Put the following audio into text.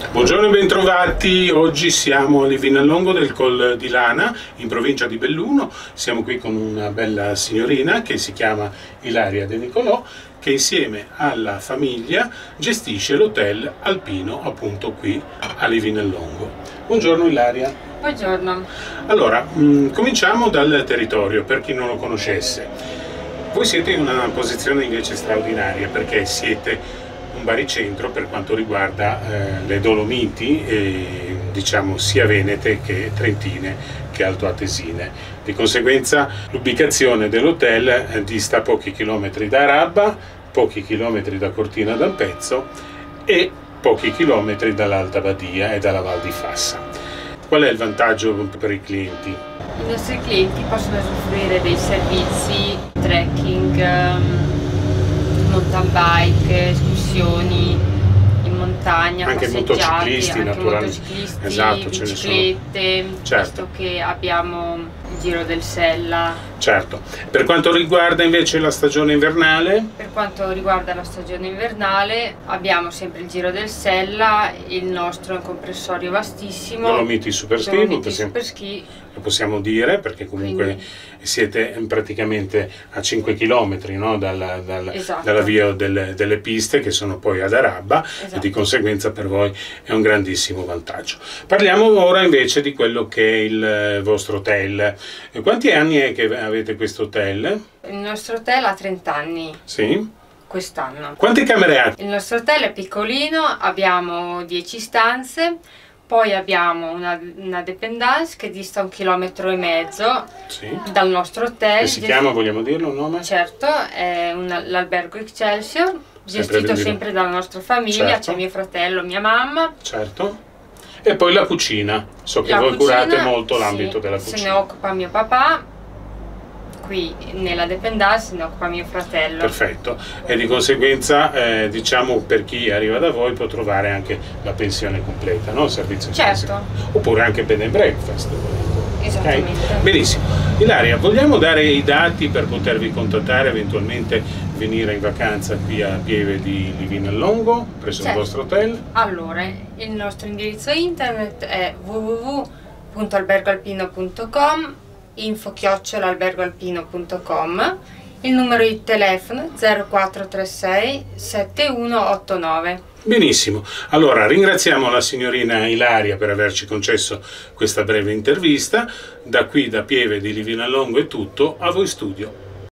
Buongiorno e bentrovati, oggi siamo a Livinallongo del Col di Lana, in provincia di Belluno. Siamo qui con una bella signorina che si chiama Ilaria De Nicolò, che insieme alla famiglia gestisce l'hotel alpino appunto qui a Livinallongo. Buongiorno Ilaria. Buongiorno. Allora, cominciamo dal territorio, per chi non lo conoscesse. Voi siete in una posizione invece straordinaria perché siete un baricentro per quanto riguarda le Dolomiti, diciamo sia venete che trentine che altoatesine. Di conseguenza l'ubicazione dell'hotel dista pochi chilometri da Arabba, pochi chilometri da Cortina d'Ampezzo e pochi chilometri dall'Alta Badia e dalla Val di Fassa. Qual è il vantaggio per i clienti? I nostri clienti possono usufruire dei servizi trekking, mountain bike, escursioni in montagna, anche motociclisti, naturalmente. Motociclisti, esatto, biciclette, certo. Che abbiamo il Giro del Sella. Certo. Per quanto riguarda invece la stagione invernale? Per quanto riguarda la stagione invernale abbiamo sempre il Giro del Sella, il nostro è un comprensorio vastissimo. Dolomiti Super Ski, lo possiamo dire perché comunque quindi siete praticamente a 5 km, no? Esatto. dalla via delle piste che sono poi ad Arabba, esatto. E di conseguenza per voi è un grandissimo vantaggio. Parliamo ora invece di quello che è il vostro hotel. Quanti anni è che avete questo hotel? Il nostro hotel ha 30 anni. Sì. Quest'anno. Quante camere ha? Il nostro hotel è piccolino, abbiamo 10 stanze, poi abbiamo una dépendance che dista 1,5 km sì. Dal nostro hotel. Che si chiama, vogliamo dirlo il nome? Certo, è l'albergo Excelsior, gestito sempre dalla nostra famiglia, certo. C'è mio fratello, mia mamma. Certo. E poi la cucina, so che voi curate molto l'ambito della cucina. Se ne occupa mio papà. Qui nella dépendance se ne occupa mio fratello. Perfetto, e di conseguenza diciamo per chi arriva da voi può trovare anche la pensione completa, no? Il servizio certo. Oppure anche bed and breakfast. Esattamente. Okay? Benissimo. Ilaria, vogliamo dare i dati per potervi contattare, eventualmente venire in vacanza qui a Pieve di Livinallongo, presso il vostro hotel? Allora, il nostro indirizzo internet è www.albergoalpino.com, info@albergoalpino.com, il numero di telefono 0436 7189. Benissimo, allora ringraziamo la signorina Ilaria per averci concesso questa breve intervista. Da qui, da Pieve di Livinallongo è tutto, a voi studio.